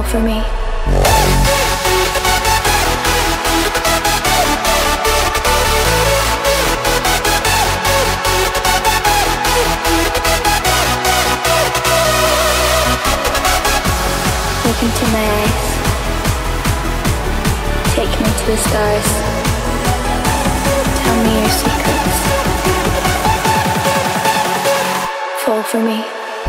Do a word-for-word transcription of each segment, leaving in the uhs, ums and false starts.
for me. Look into my eyes. Take me to the stars. Tell me your secrets. Fall for me.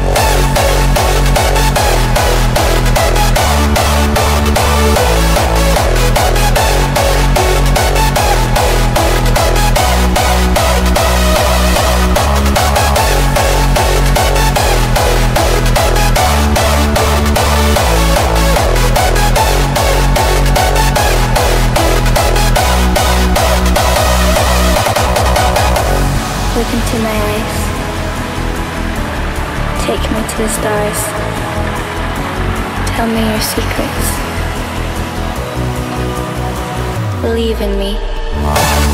Look into my eyes. Take me to the stars. Tell me your secrets. Believe in me.